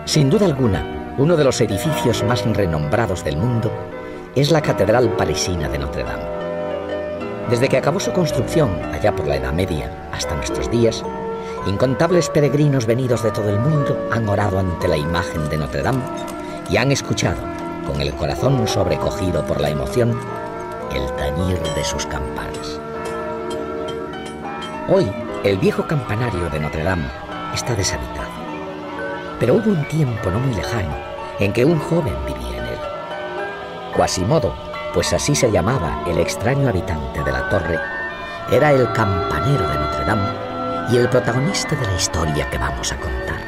Sin duda alguna, uno de los edificios más renombrados del mundo es la Catedral Parisina de Notre Dame. Desde que acabó su construcción, allá por la Edad Media, hasta nuestros días, incontables peregrinos venidos de todo el mundo han orado ante la imagen de Notre Dame y han escuchado, con el corazón sobrecogido por la emoción, el tañir de sus campanas. Hoy, el viejo campanario de Notre Dame está deshabitado. Pero hubo un tiempo no muy lejano en que un joven vivía en él. Quasimodo, pues así se llamaba el extraño habitante de la torre, era el campanero de Notre Dame y el protagonista de la historia que vamos a contar.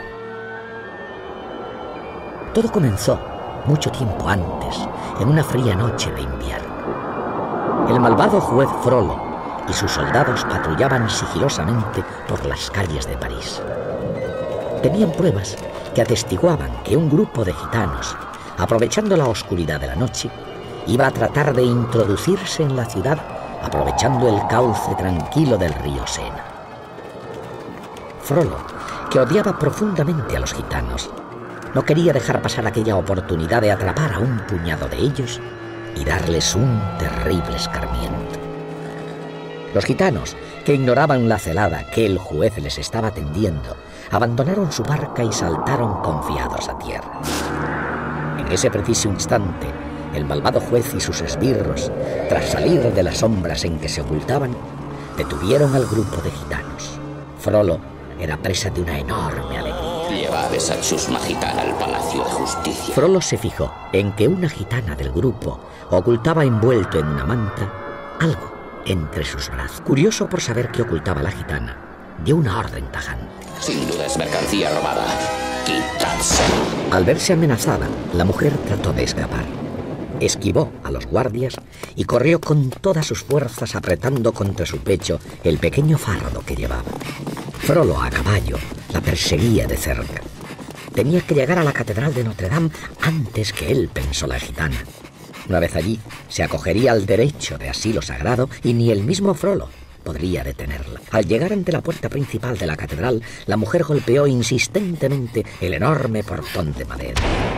Todo comenzó mucho tiempo antes, en una fría noche de invierno. El malvado juez Frollo y sus soldados patrullaban sigilosamente por las calles de París. Tenían pruebas que atestiguaban que un grupo de gitanos, aprovechando la oscuridad de la noche, iba a tratar de introducirse en la ciudad aprovechando el cauce tranquilo del río Sena. Frollo, que odiaba profundamente a los gitanos, no quería dejar pasar aquella oportunidad de atrapar a un puñado de ellos y darles un terrible escarmiento. Los gitanos, que ignoraban la celada que el juez les estaba tendiendo, abandonaron su barca y saltaron confiados a tierra. En ese preciso instante, el malvado juez y sus esbirros, tras salir de las sombras en que se ocultaban, detuvieron al grupo de gitanos. Frollo era presa de una enorme alegría. Llevad esa chusma gitana al Palacio de Justicia. Frollo se fijó en que una gitana del grupo ocultaba envuelto en una manta algo entre sus brazos. Curioso por saber qué ocultaba la gitana, dio una orden tajante. Sin duda es mercancía robada. ¡Quitadse! Al verse amenazada, la mujer trató de escapar. Esquivó a los guardias y corrió con todas sus fuerzas apretando contra su pecho el pequeño fardo que llevaba. Frollo, a caballo, la perseguía de cerca. Tenía que llegar a la Catedral de Notre Dame antes que él, pensó la gitana. Una vez allí, se acogería al derecho de asilo sagrado y ni el mismo Frollo podría detenerla. Al llegar ante la puerta principal de la catedral, la mujer golpeó insistentemente el enorme portón de madera.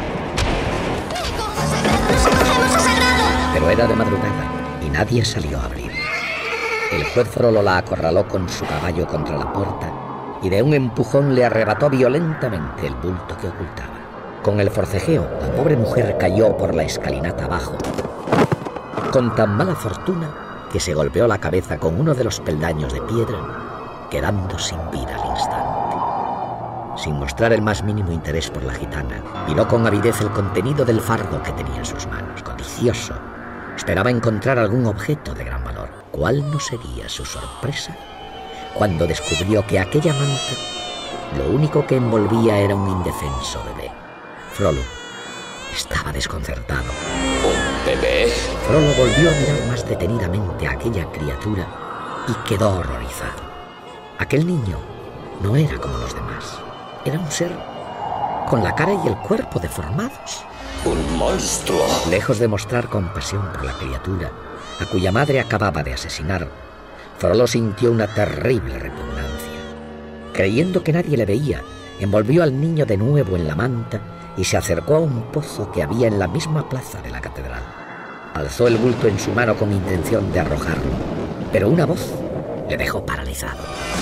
Pero era de madrugada y nadie salió a abrir. El juez Frollo la acorraló con su caballo contra la puerta y de un empujón le arrebató violentamente el bulto que ocultaba. Con el forcejeo, la pobre mujer cayó por la escalinata abajo, con tan mala fortuna que se golpeó la cabeza con uno de los peldaños de piedra, quedando sin vida al instante. Sin mostrar el más mínimo interés por la gitana, miró con avidez el contenido del fardo que tenía en sus manos. Codicioso, esperaba encontrar algún objeto de gran valor. ¿Cuál no sería su sorpresa cuando descubrió que aquella manta lo único que envolvía era un indefenso bebé? Frollo estaba desconcertado. ¿Un bebé? Frollo volvió a mirar más detenidamente a aquella criatura y quedó horrorizado. Aquel niño no era como los demás. Era un ser con la cara y el cuerpo deformados. ¡Un monstruo! Lejos de mostrar compasión por la criatura, a cuya madre acababa de asesinar, Frollo sintió una terrible repugnancia. Creyendo que nadie le veía, envolvió al niño de nuevo en la manta y se acercó a un pozo que había en la misma plaza de la catedral. Alzó el bulto en su mano con intención de arrojarlo, pero una voz le dejó paralizado.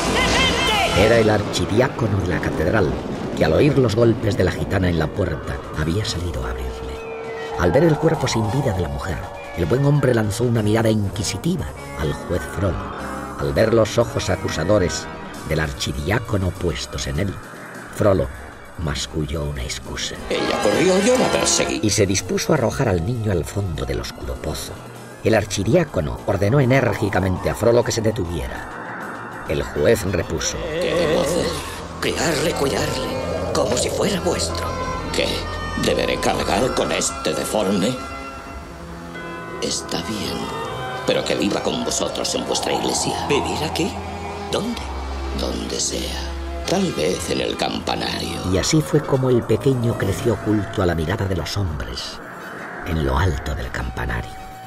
Era el archidiácono de la catedral, que al oír los golpes de la gitana en la puerta había salido a abrirle. Al ver el cuerpo sin vida de la mujer, el buen hombre lanzó una mirada inquisitiva al juez Frollo. Al ver los ojos acusadores del archidiácono puestos en él, Frollo masculló una excusa. Ella corrió, yo la perseguí. Y se dispuso a arrojar al niño al fondo del oscuro pozo. El archidiácono ordenó enérgicamente a Frollo que se detuviera. El juez repuso: ¿Qué debo hacer? Cuidarle, como si fuera vuestro. ¿Qué? ¿Deberé cargar con este deforme? Está bien, pero que viva con vosotros en vuestra iglesia. ¿Vivir aquí? ¿Dónde? Donde sea. Tal vez en el campanario. Y así fue como el pequeño creció oculto a la mirada de los hombres, en lo alto del campanario.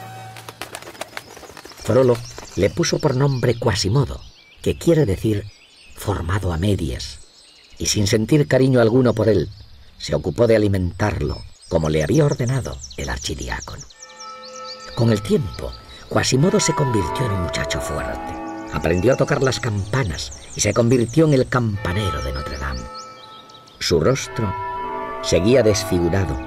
Frollo le puso por nombre Quasimodo, que quiere decir formado a medias, y sin sentir cariño alguno por él, se ocupó de alimentarlo como le había ordenado el archidiácono. Con el tiempo, Quasimodo se convirtió en un muchacho fuerte. Aprendió a tocar las campanas y se convirtió en el campanero de Notre Dame. Su rostro seguía desfigurado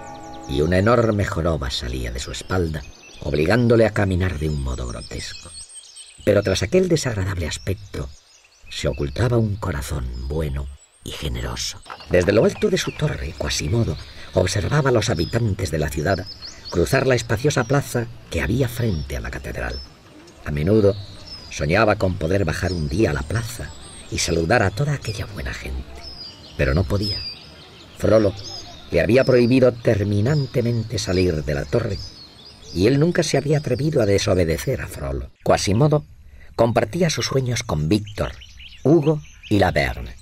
y una enorme joroba salía de su espalda, obligándole a caminar de un modo grotesco. Pero tras aquel desagradable aspecto se ocultaba un corazón bueno y generoso. Desde lo alto de su torre, Quasimodo observaba a los habitantes de la ciudad cruzar la espaciosa plaza que había frente a la catedral. A menudo soñaba con poder bajar un día a la plaza y saludar a toda aquella buena gente, pero no podía. Frollo le había prohibido terminantemente salir de la torre y él nunca se había atrevido a desobedecer a Frollo. Quasimodo compartía sus sueños con Víctor, Hugo y Laverne,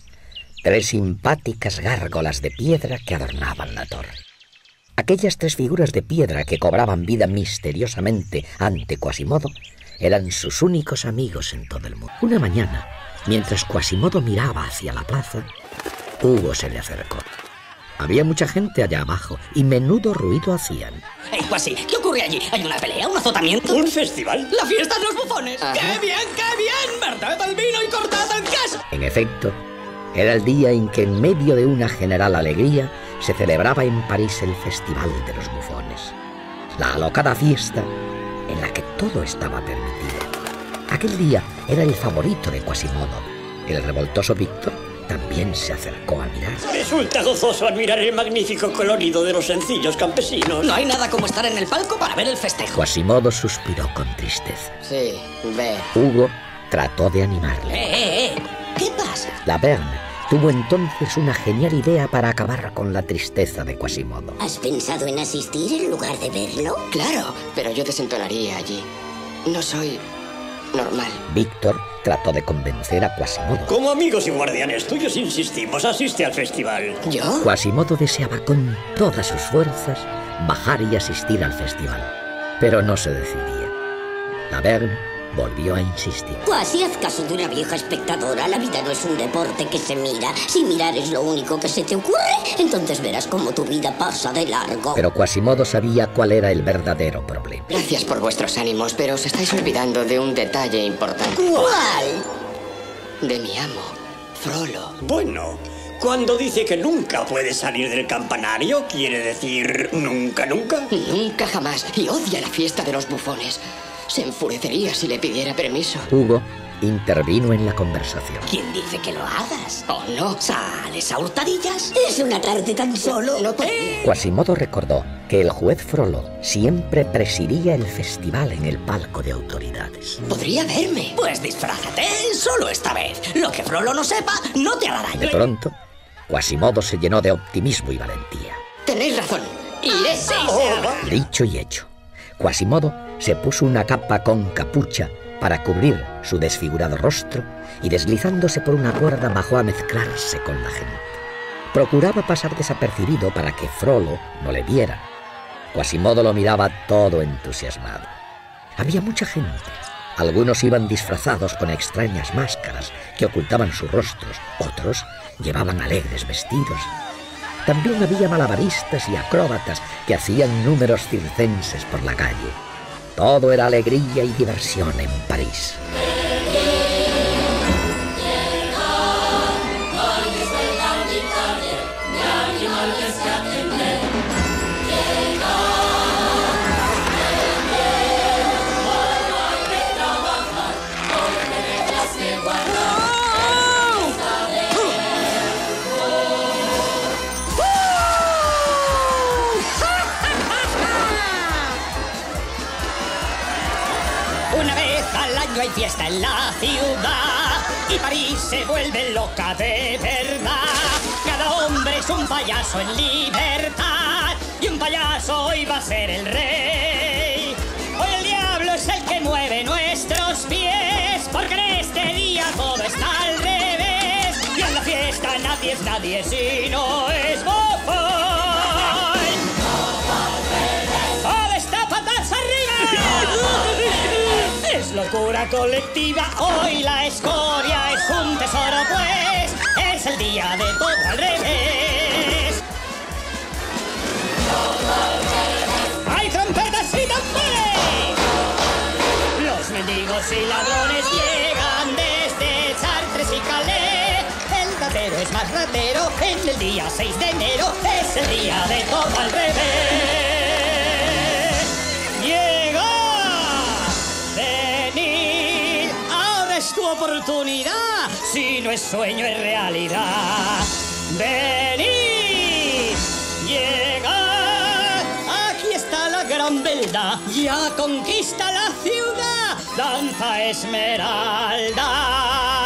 3 simpáticas gárgolas de piedra que adornaban la torre. Aquellas 3 figuras de piedra que cobraban vida misteriosamente ante Quasimodo eran sus únicos amigos en todo el mundo. Una mañana, mientras Quasimodo miraba hacia la plaza, Hugo se le acercó. Había mucha gente allá abajo y menudo ruido hacían. ¡Ey, Quasi! ¿Qué ocurre allí? ¿Hay una pelea? ¿Un azotamiento? ¿Un festival? ¡La fiesta de los bufones! Ajá. ¡Qué bien, qué bien! ¡Verted el vino y cortad el queso! En efecto, era el día en que en medio de una general alegría se celebraba en París el Festival de los Bufones. La alocada fiesta en la que todo estaba permitido. Aquel día era el favorito de Quasimodo. El revoltoso Víctor también se acercó a mirar. Resulta gozoso admirar el magnífico colorido de los sencillos campesinos. No hay nada como estar en el palco para ver el festejo. Quasimodo suspiró con tristeza. Sí, ve. Hugo trató de animarle. ¿Qué pasa? Laverne tuvo entonces una genial idea para acabar con la tristeza de Quasimodo. ¿Has pensado en asistir en lugar de verlo? Claro, pero yo desentonaría allí. No soy normal. Víctor trató de convencer a Quasimodo. Como amigos y guardianes tuyos insistimos, asiste al festival. ¿Yo? Quasimodo deseaba con todas sus fuerzas bajar y asistir al festival, pero no se decidía. Laverne volvió a insistir. Quasi, haz caso de una vieja espectadora. La vida no es un deporte que se mira. Si mirar es lo único que se te ocurre, entonces verás cómo tu vida pasa de largo. Pero Quasimodo sabía cuál era el verdadero problema. Gracias por vuestros ánimos, pero os estáis olvidando de un detalle importante. ¿Cuál? De mi amo, Frollo. Bueno, cuando dice que nunca puede salir del campanario, ¿quiere decir nunca, nunca? Nunca jamás. Y odia la fiesta de los bufones. Se enfurecería si le pidiera permiso. Hugo intervino en la conversación. ¿Quién dice que lo hagas? ¿Oh, no? ¿Sales a hurtadillas? Es una tarde tan solo. No podría. Quasimodo recordó que el juez Frollo siempre presidía el festival en el palco de autoridades. Podría verme. Pues disfrázate solo esta vez. Lo que Frollo no sepa no te hará daño. De pronto, Quasimodo se llenó de optimismo y valentía. Tenéis razón. Iré. Dicho y hecho, Quasimodo se puso una capa con capucha para cubrir su desfigurado rostro y deslizándose por una cuerda bajó a mezclarse con la gente. Procuraba pasar desapercibido para que Frollo no le viera. Quasimodo lo miraba todo entusiasmado. Había mucha gente. Algunos iban disfrazados con extrañas máscaras que ocultaban sus rostros. Otros llevaban alegres vestidos. También había malabaristas y acróbatas que hacían números circenses por la calle. Todo era alegría y diversión en París. Una vez al año hay fiesta en la ciudad y París se vuelve loca de verdad. Cada hombre es un payaso en libertad y un payaso hoy va a ser el rey. Hoy el diablo es el que mueve nuestros pies, porque en este día todo está al revés y en la fiesta nadie es nadie si no es bofón. ¡Oh, está patas arriba! Es locura colectiva, hoy la escoria es un tesoro, pues es el día de todo al revés. bandidos y ladrones llegan desde Chartres y Calais. El ratero es más ratero en el día 6 de enero. Es el día de todo al revés. Llega, venid, ahora es tu oportunidad. Si no es sueño, es realidad. Venid, llega, aquí está la gran verdad. Ya conquista la ciudad, danza Esmeralda.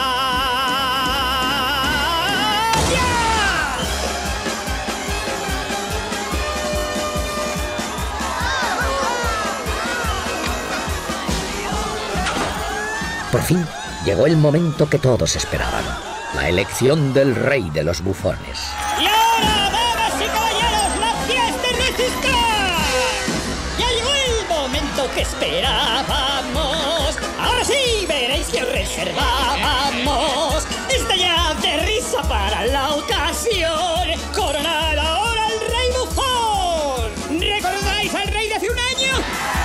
Por fin llegó el momento que todos esperaban, la elección del rey de los bufones. Y ahora, damas y caballeros, la fiesta resistirá. Ya llegó el momento que esperábamos. Ahora sí veréis que reservábamos. Estallad de risa para la ocasión. Coronad ahora al rey bufón. ¿Recordáis al rey de hace un año?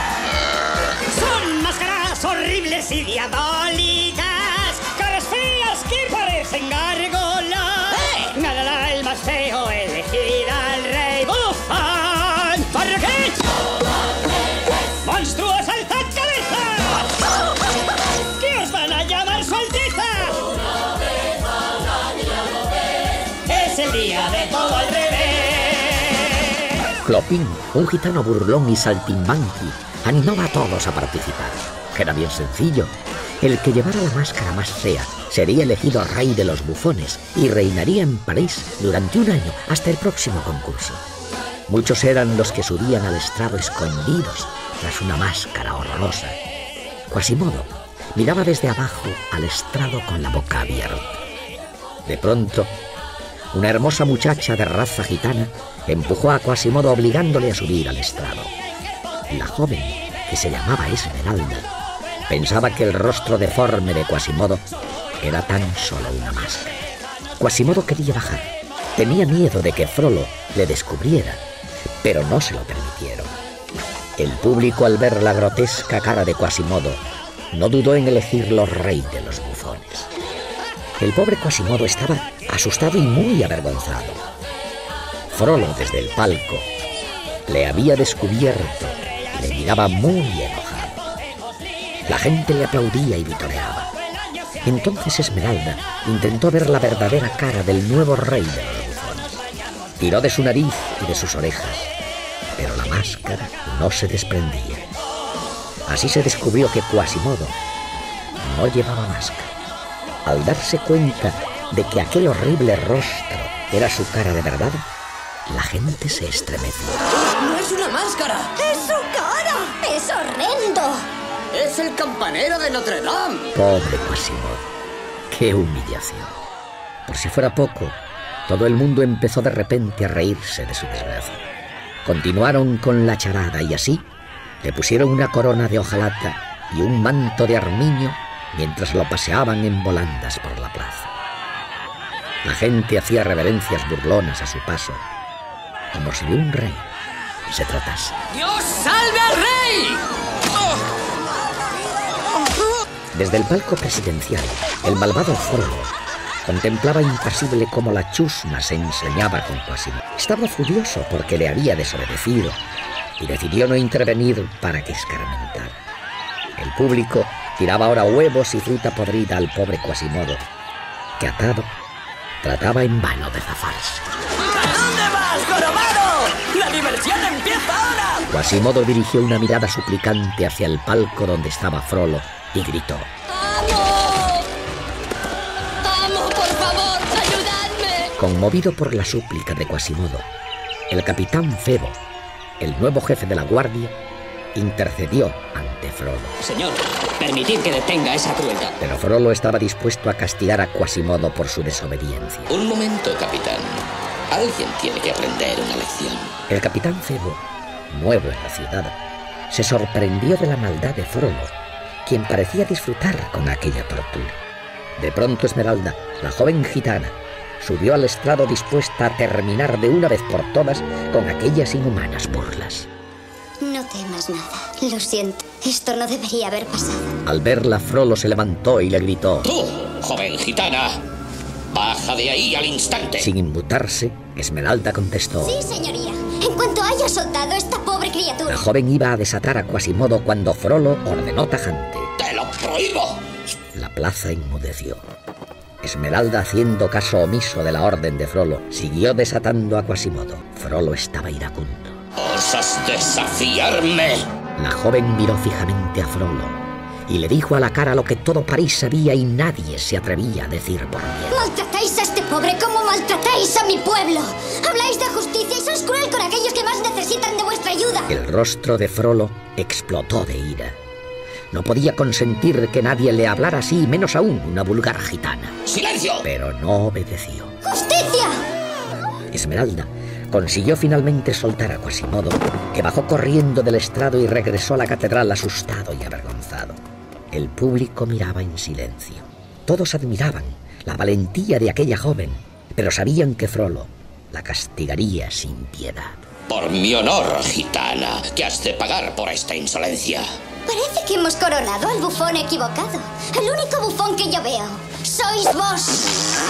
Son máscaras horribles y diabólicas, caras feas que parecen gárgolas. Ganará el más feo, elegir al rey bufón. ¿Para qué? ¡Monstruos, alzad cabeza! ¿Qué os van a llamar su alteza? Es el día de todo al revés. Clopín, un gitano burlón y saltimbanqui, animaba a todos a participar. Era bien sencillo. El que llevara la máscara más fea sería elegido rey de los bufones y reinaría en París durante un año hasta el próximo concurso. Muchos eran los que subían al estrado escondidos tras una máscara horrorosa. Quasimodo miraba desde abajo al estrado con la boca abierta. De pronto, una hermosa muchacha de raza gitana empujó a Quasimodo obligándole a subir al estrado. La joven, que se llamaba Esmeralda, pensaba que el rostro deforme de Quasimodo era tan solo una máscara. Quasimodo quería bajar. Tenía miedo de que Frollo le descubriera, pero no se lo permitieron. El público, al ver la grotesca cara de Quasimodo, no dudó en elegirlo rey de los bufones. El pobre Quasimodo estaba asustado y muy avergonzado. Frollo, desde el palco, le había descubierto y le miraba muy enojado. La gente le aplaudía y vitoreaba. Entonces Esmeralda intentó ver la verdadera cara del nuevo rey de los bufones. Tiró de su nariz y de sus orejas, pero la máscara no se desprendía. Así se descubrió que Quasimodo no llevaba máscara. Al darse cuenta de que aquel horrible rostro era su cara de verdad, la gente se estremeció. ¡No es una máscara! ¡Es su cara! ¡Es horrendo! ¡Es el campanero de Notre Dame! Pobre Quasimodo, qué humillación. Por si fuera poco, todo el mundo empezó de repente a reírse de su desgracia. Continuaron con la charada y así le pusieron una corona de hojalata y un manto de armiño mientras lo paseaban en volandas por la plaza. La gente hacía reverencias burlonas a su paso, como si de un rey se tratase. ¡Dios salve al rey! Desde el palco presidencial, el malvado Frollo contemplaba impasible cómo la chusma se enseñaba con Quasimodo. Estaba furioso porque le había desobedecido y decidió no intervenir para que escarmentara. El público tiraba ahora huevos y fruta podrida al pobre Quasimodo, que atado trataba en vano de zafarse. ¿A dónde vas, jorobado? ¡La diversión empieza ahora! Quasimodo dirigió una mirada suplicante hacia el palco donde estaba Frollo y gritó: ¡Vamos! ¡Vamos, por favor! ¡Ayudadme! Conmovido por la súplica de Quasimodo, el capitán Febo, el nuevo jefe de la guardia, intercedió ante Frollo. Señor, permitid que detenga esa crueldad. Pero Frollo estaba dispuesto a castigar a Quasimodo por su desobediencia. Un momento, capitán. Alguien tiene que aprender una lección. El capitán Febo, nuevo en la ciudad, se sorprendió de la maldad de Frollo, quien parecía disfrutar con aquella tortura. De pronto Esmeralda, la joven gitana, subió al estrado dispuesta a terminar de una vez por todas con aquellas inhumanas burlas. No temas nada. Lo siento. Esto no debería haber pasado. Al verla, Frollo se levantó y le gritó: ¡Tú, joven gitana! ¡Baja de ahí al instante! Sin inmutarse, Esmeralda contestó: Sí, señoría. En cuanto haya soltado esta pobre criatura. La joven iba a desatar a Quasimodo cuando Frollo ordenó tajante: ¡Te lo prohíbo! La plaza enmudeció. Esmeralda, haciendo caso omiso de la orden de Frollo, siguió desatando a Quasimodo. Frollo estaba iracundo. ¿Osas desafiarme? La joven miró fijamente a Frollo y le dijo a la cara lo que todo París sabía y nadie se atrevía a decir por miedo. Maltratáis a este pobre como maltratáis a mi pueblo. Habláis de justicia y sois cruel con aquellos que más necesitan de vuestra ayuda. El rostro de Frollo explotó de ira. No podía consentir que nadie le hablara así, menos aún una vulgar gitana. ¡Silencio! Pero no obedeció. ¡Justicia! Esmeralda consiguió finalmente soltar a Quasimodo, que bajó corriendo del estrado y regresó a la catedral asustado y avergonzado. El público miraba en silencio. Todos admiraban la valentía de aquella joven, pero sabían que Frollo la castigaría sin piedad. Por mi honor, gitana, que has de pagar por esta insolencia. Parece que hemos coronado al bufón equivocado. El único bufón que yo veo sois vos.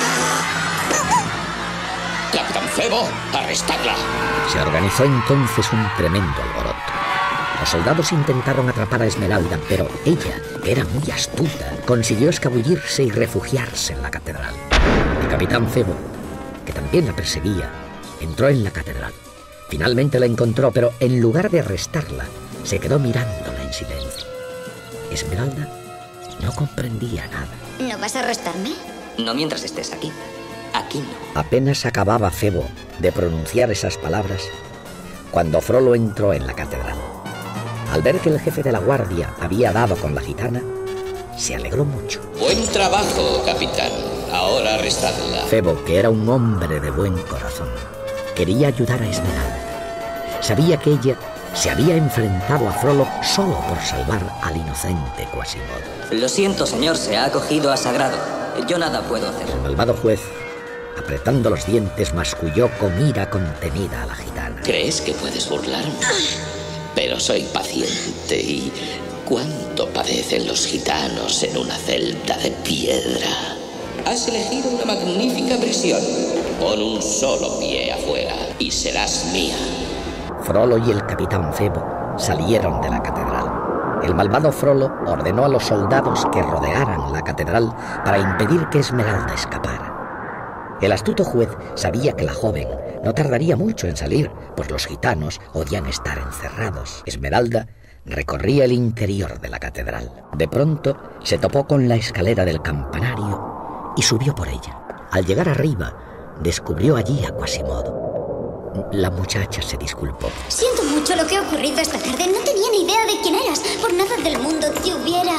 Capitán Febo, arrestadla. Se organizó entonces un tremendo alboroto. Los soldados intentaron atrapar a Esmeralda, pero ella, que era muy astuta, consiguió escabullirse y refugiarse en la catedral. El capitán Febo, que también la perseguía, entró en la catedral. Finalmente la encontró, pero en lugar de arrestarla, se quedó mirándola en silencio. Esmeralda no comprendía nada. ¿No vas a arrestarme? No mientras estés aquí. Aquí no. Apenas acababa Febo de pronunciar esas palabras cuando Frollo entró en la catedral. Al ver que el jefe de la guardia había dado con la gitana, se alegró mucho. Buen trabajo, capitán. Ahora arrestadla. Febo, que era un hombre de buen corazón, quería ayudar a Esmeralda. Sabía que ella se había enfrentado a Frollo solo por salvar al inocente Quasimodo. Lo siento, señor, se ha acogido a Sagrado. Yo nada puedo hacer. El malvado juez, apretando los dientes, masculló con ira contenida a la gitana. ¿Crees que puedes burlarme? Pero soy paciente y... ¿cuánto padecen los gitanos en una celda de piedra? Has elegido una magnífica prisión. Pon un solo pie afuera y serás mía. Frollo y el capitán Febo salieron de la catedral. El malvado Frollo ordenó a los soldados que rodearan la catedral para impedir que Esmeralda escapara. El astuto juez sabía que la joven no tardaría mucho en salir, pues los gitanos odian estar encerrados. Esmeralda recorría el interior de la catedral. De pronto se topó con la escalera del campanario y subió por ella. Al llegar arriba, descubrió allí a Quasimodo. La muchacha se disculpó. Siento mucho lo que ha ocurrido esta tarde. No tenía ni idea de quién eras. Por nada del mundo te hubiera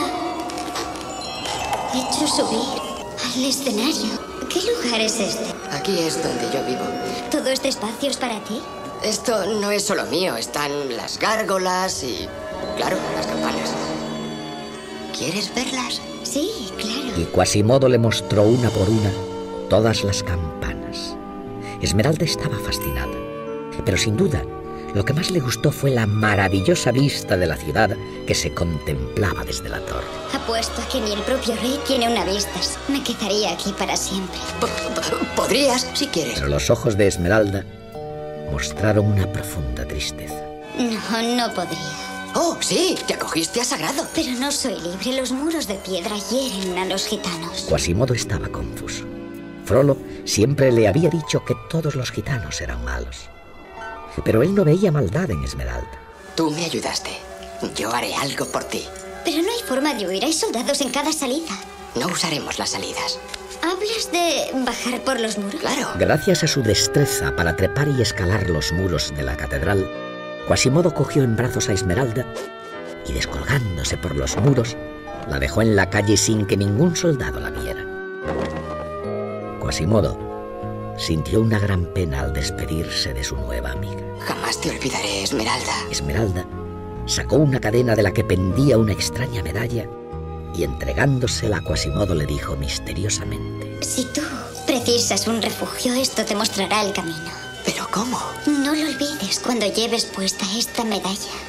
hecho subir al escenario. ¿Qué lugar es este? Aquí es donde yo vivo. ¿Todo este espacio es para ti? Esto no es solo mío. Están las gárgolas y, claro, las campanas. ¿Quieres verlas? Sí, claro. Y Quasimodo le mostró una por una todas las campanas. Esmeralda estaba fascinada, pero sin duda lo que más le gustó fue la maravillosa vista de la ciudad que se contemplaba desde la torre. Apuesto a que ni el propio rey tiene una vista. Me quedaría aquí para siempre. Podrías, si quieres. Pero los ojos de Esmeralda mostraron una profunda tristeza. No podría. Oh, sí, te acogiste a Sagrado. Pero no soy libre. Los muros de piedra hieren a los gitanos. Quasimodo estaba confuso. Frollo siempre le había dicho que todos los gitanos eran malos. Pero él no veía maldad en Esmeralda. Tú me ayudaste. Yo haré algo por ti. Pero no hay forma de huir. Hay soldados en cada salida. No usaremos las salidas. ¿Hablas de bajar por los muros? Claro. Gracias a su destreza para trepar y escalar los muros de la catedral, Quasimodo cogió en brazos a Esmeralda y, descolgándose por los muros, la dejó en la calle sin que ningún soldado la viera. Quasimodo sintió una gran pena al despedirse de su nueva amiga. Jamás te olvidaré, Esmeralda. Esmeralda sacó una cadena de la que pendía una extraña medalla y, entregándosela a Quasimodo, le dijo misteriosamente: Si tú precisas un refugio, esto te mostrará el camino. ¿Pero cómo? No lo olvides cuando lleves puesta esta medalla.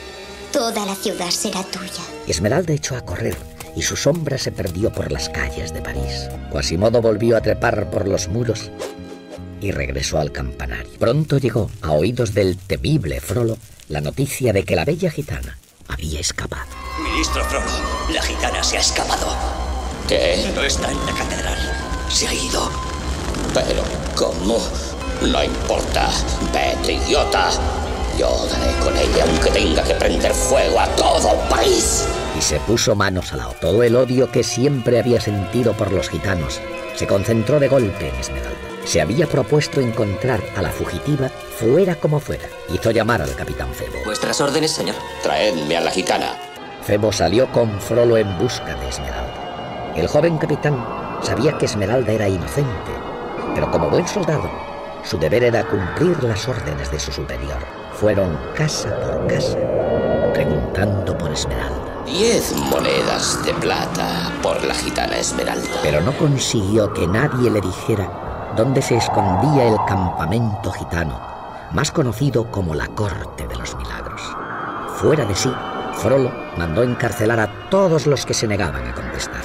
Toda la ciudad será tuya. Esmeralda echó a correr y su sombra se perdió por las calles de París. Quasimodo volvió a trepar por los muros y regresó al campanario. Pronto llegó a oídos del temible Frollo la noticia de que la bella gitana había escapado. Ministro Frollo, la gitana se ha escapado. ¿Qué? No está en la catedral. Se ha ido. ¿Pero cómo? No importa. Vete, idiota. Yo daré con ella aunque tenga que prender fuego a todo París. Y se puso manos a la obra. Todo el odio que siempre había sentido por los gitanos se concentró de golpe en Esmeralda. Se había propuesto encontrar a la fugitiva fuera como fuera. Hizo llamar al capitán Febo. ¿Vuestras órdenes, señor? Traedme a la gitana. Febo salió con Frollo en busca de Esmeralda. El joven capitán sabía que Esmeralda era inocente, pero como buen soldado, su deber era cumplir las órdenes de su superior. Fueron casa por casa, preguntando por Esmeralda. 10 monedas de plata por la gitana Esmeralda. Pero no consiguió que nadie le dijera dónde se escondía el campamento gitano, más conocido como la Corte de los Milagros. Fuera de sí, Frollo mandó encarcelar a todos los que se negaban a contestar.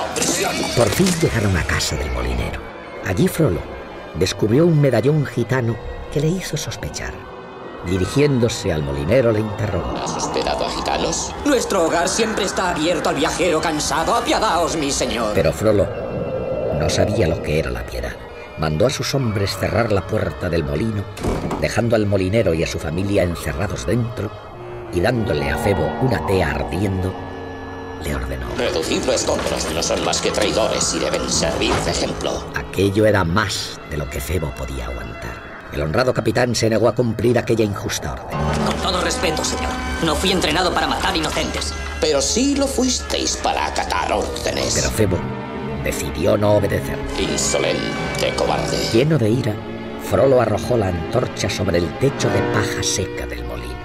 Por fin llegaron a casa del molinero. Allí Frollo descubrió un medallón gitano que le hizo sospechar. Dirigiéndose al molinero le interrogó. ¿Has hospedado a gitanos? Nuestro hogar siempre está abierto al viajero cansado. Apiadaos, mi señor. Pero Frollo no sabía lo que era la piedad. Mandó a sus hombres cerrar la puerta del molino, dejando al molinero y a su familia encerrados dentro, y dándole a Febo una tea ardiendo, le ordenó: Reducidlo a escombros, no son más que traidores y deben servir de ejemplo. Aquello era más de lo que Febo podía aguantar. El honrado capitán se negó a cumplir aquella injusta orden. Con todo respeto, señor. No fui entrenado para matar inocentes. Pero sí lo fuisteis para acatar órdenes. Pero Febo decidió no obedecer. Insolente cobarde. Lleno de ira, Frollo arrojó la antorcha sobre el techo de paja seca del molino.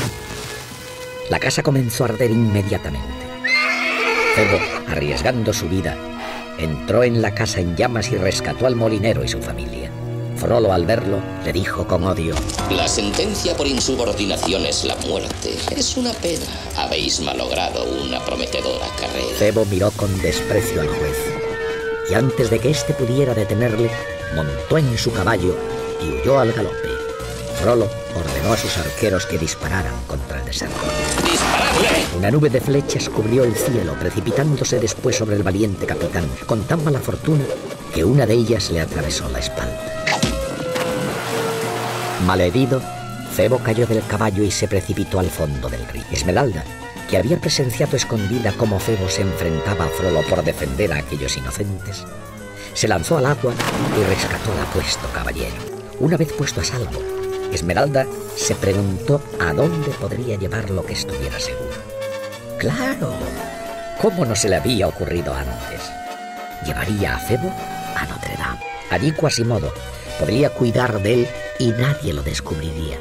La casa comenzó a arder inmediatamente. Febo, arriesgando su vida, entró en la casa en llamas y rescató al molinero y su familia. Frollo, al verlo, le dijo con odio: La sentencia por insubordinación es la muerte. Es una pena. Habéis malogrado una prometedora carrera. Febo miró con desprecio al juez, y antes de que éste pudiera detenerle, montó en su caballo y huyó al galope. Frollo ordenó a sus arqueros que dispararan contra el desertor. ¡Disparadle! Una nube de flechas cubrió el cielo, precipitándose después sobre el valiente capitán, con tan mala fortuna que una de ellas le atravesó la espalda. Malherido, Febo cayó del caballo y se precipitó al fondo del río. Esmeralda, que había presenciado escondida cómo Febo se enfrentaba a Frollo por defender a aquellos inocentes, se lanzó al agua y rescató al apuesto caballero. Una vez puesto a salvo, Esmeralda se preguntó a dónde podría llevar lo que estuviera seguro. ¡Claro! ¿Cómo no se le había ocurrido antes? Llevaría a Febo a Notre Dame. Allí Quasimodo podría cuidar de él y nadie lo descubriría.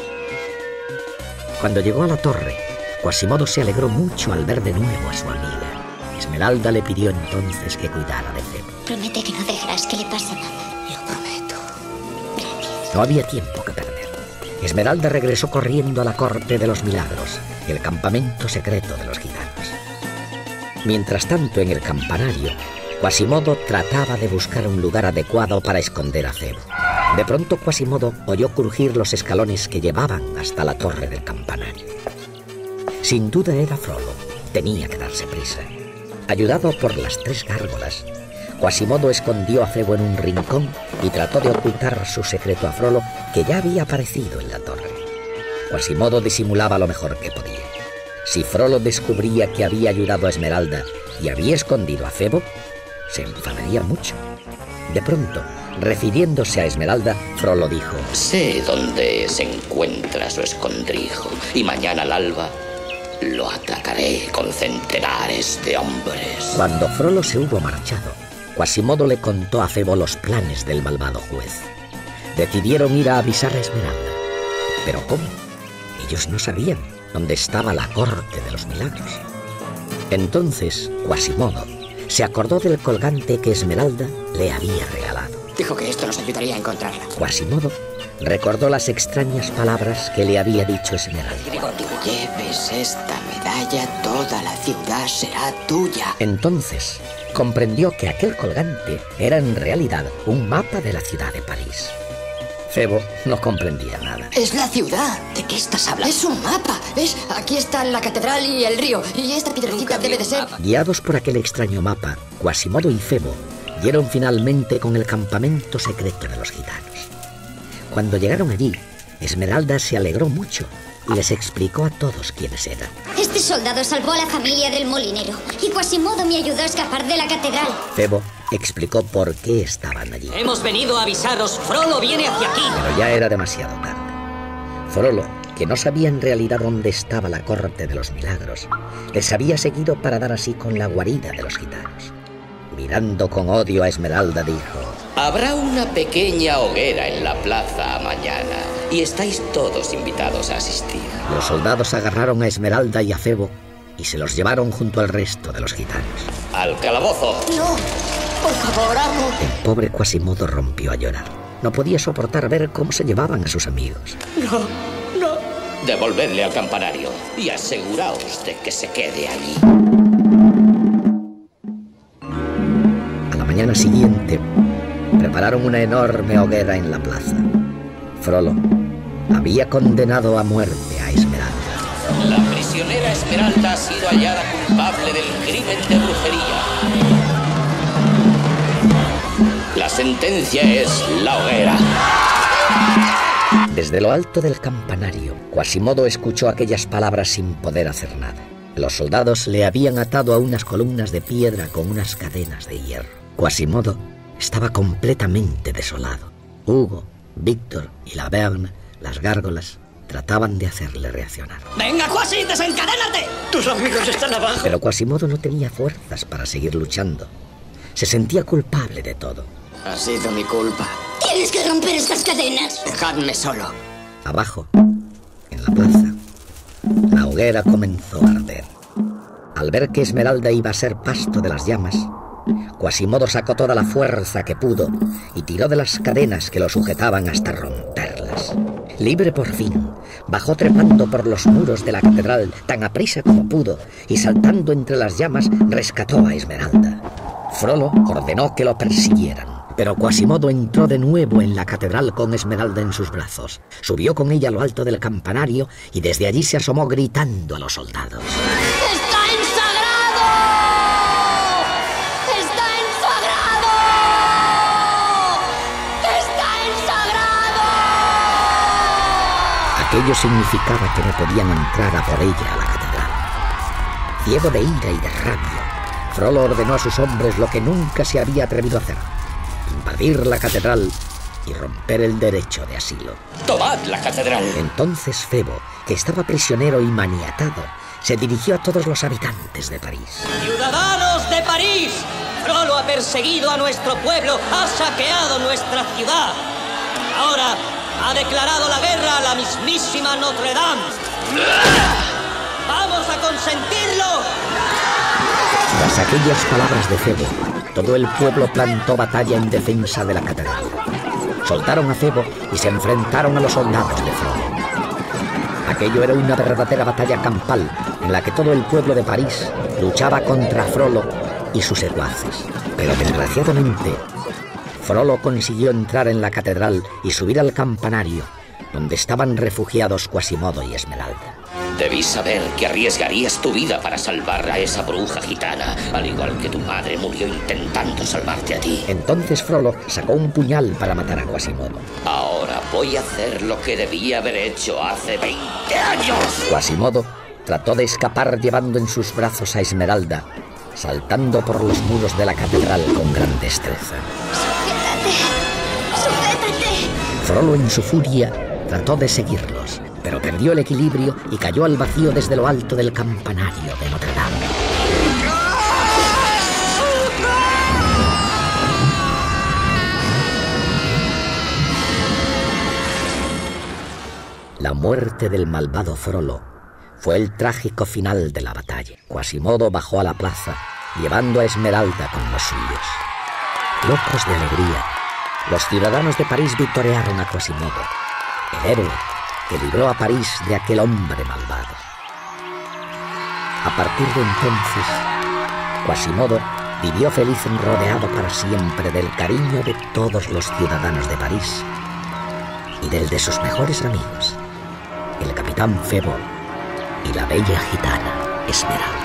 Cuando llegó a la torre, Quasimodo se alegró mucho al ver de nuevo a su amiga. Esmeralda le pidió entonces que cuidara de Febo. Promete que no dejarás que le pase nada. Lo prometo. No había tiempo que perder. Esmeralda regresó corriendo a la Corte de los Milagros, el campamento secreto de los gitanos. Mientras tanto, en el campanario, Quasimodo trataba de buscar un lugar adecuado para esconder a Febo. De pronto Quasimodo oyó crujir los escalones que llevaban hasta la torre del campanario. Sin duda era Frollo. Tenía que darse prisa. Ayudado por las 3 gárgolas, Quasimodo escondió a Febo en un rincón y trató de ocultar su secreto a Frollo, que ya había aparecido en la torre. Quasimodo disimulaba lo mejor que podía. Si Frollo descubría que había ayudado a Esmeralda y había escondido a Febo, se enfadaría mucho. De pronto, refiriéndose a Esmeralda, Frollo dijo: Sé dónde se encuentra su escondrijo y mañana al alba lo atacaré con centenares de hombres. Cuando Frollo se hubo marchado, Quasimodo le contó a Febo los planes del malvado juez. Decidieron ir a avisar a Esmeralda. ¿Pero cómo? Ellos no sabían dónde estaba la Corte de los Milagros. Entonces, Quasimodo se acordó del colgante que Esmeralda le había regalado. Dijo que esto nos ayudaría a encontrarla. Quasimodo recordó las extrañas palabras que le había dicho Esmeralda. Cuando lleves esta medalla, toda la ciudad será tuya. Entonces comprendió que aquel colgante era en realidad un mapa de la ciudad de París. Febo no comprendía nada. Es la ciudad. ¿De qué estás hablando? Es un mapa. ¿Ves? Aquí están la catedral y el río. Y esta piedrecita debe de ser... Guiados por aquel extraño mapa, Quasimodo y Febo dieron finalmente con el campamento secreto de los gitanos. Cuando llegaron allí, Esmeralda se alegró mucho y les explicó a todos quiénes eran. Este soldado salvó a la familia del molinero y Quasimodo me ayudó a escapar de la catedral. Febo explicó por qué estaban allí. Hemos venido a avisaros. Frollo viene hacia aquí. Pero ya era demasiado tarde. Frollo, que no sabía en realidad dónde estaba la corte de los milagros, les había seguido para dar así con la guarida de los gitanos. Mirando con odio a Esmeralda, dijo: Habrá una pequeña hoguera en la plaza mañana y estáis todos invitados a asistir. Los soldados agarraron a Esmeralda y a Febo y se los llevaron junto al resto de los gitanos. ¡Al calabozo! No, por favor, amo. El pobre Quasimodo rompió a llorar. No podía soportar ver cómo se llevaban a sus amigos. No. Devolvedle al campanario y aseguraos de que se quede allí. A la mañana siguiente, prepararon una enorme hoguera en la plaza. Frollo había condenado a muerte a Esmeralda. La prisionera Esmeralda ha sido hallada culpable del crimen de brujería. La sentencia es la hoguera. Desde lo alto del campanario, Quasimodo escuchó aquellas palabras sin poder hacer nada. Los soldados le habían atado a unas columnas de piedra con unas cadenas de hierro. Quasimodo estaba completamente desolado. Hugo, Víctor y Laverne, las gárgolas, trataban de hacerle reaccionar. ¡Venga, Quasi, desencadénate! Tus amigos están abajo. Pero Quasimodo no tenía fuerzas para seguir luchando. Se sentía culpable de todo. Ha sido mi culpa. Tienes que romper estas cadenas. Dejadme solo. Abajo, en la plaza, la hoguera comenzó a arder. Al ver que Esmeralda iba a ser pasto de las llamas, Quasimodo sacó toda la fuerza que pudo y tiró de las cadenas que lo sujetaban hasta romperlas. Libre por fin, bajó trepando por los muros de la catedral tan aprisa como pudo y saltando entre las llamas rescató a Esmeralda. Frollo ordenó que lo persiguieran, pero Quasimodo entró de nuevo en la catedral con Esmeralda en sus brazos. Subió con ella a lo alto del campanario y desde allí se asomó gritando a los soldados. ¡Está ensagrado! ¡Está ensagrado! ¡Está ensagrado! Aquello significaba que no podían entrar a por ella a la catedral. Ciego de ira y de rabia, Frollo ordenó a sus hombres lo que nunca se había atrevido a hacer: invadir la catedral y romper el derecho de asilo. ¡Tomad la catedral! Entonces Febo, que estaba prisionero y maniatado, se dirigió a todos los habitantes de París. ¡Ciudadanos de París! Frollo ha perseguido a nuestro pueblo, ha saqueado nuestra ciudad. Ahora ha declarado la guerra a la mismísima Notre Dame. ¡Vamos a consentirlo! Tras aquellas palabras de Febo, todo el pueblo plantó batalla en defensa de la catedral. Soltaron a Febo y se enfrentaron a los soldados de Frollo. Aquello era una verdadera batalla campal en la que todo el pueblo de París luchaba contra Frollo y sus secuaces. Pero desgraciadamente, Frollo consiguió entrar en la catedral y subir al campanario, donde estaban refugiados Quasimodo y Esmeralda. Debí saber que arriesgarías tu vida para salvar a esa bruja gitana, al igual que tu madre murió intentando salvarte a ti. Entonces Frollo sacó un puñal para matar a Quasimodo. Ahora voy a hacer lo que debí haber hecho hace 20 años. Quasimodo trató de escapar llevando en sus brazos a Esmeralda, saltando por los muros de la catedral con gran destreza. ¡Sujétate! Frollo, en su furia, trató de seguirlos, pero perdió el equilibrio y cayó al vacío desde lo alto del campanario de Notre Dame. La muerte del malvado Frollo fue el trágico final de la batalla. Quasimodo bajó a la plaza, llevando a Esmeralda con los suyos. Locos de alegría, los ciudadanos de París victoriaron a Quasimodo el héroe que libró a París de aquel hombre malvado. A partir de entonces, Quasimodo vivió feliz rodeado para siempre del cariño de todos los ciudadanos de París y del de sus mejores amigos, el capitán Febo y la bella gitana Esmeralda.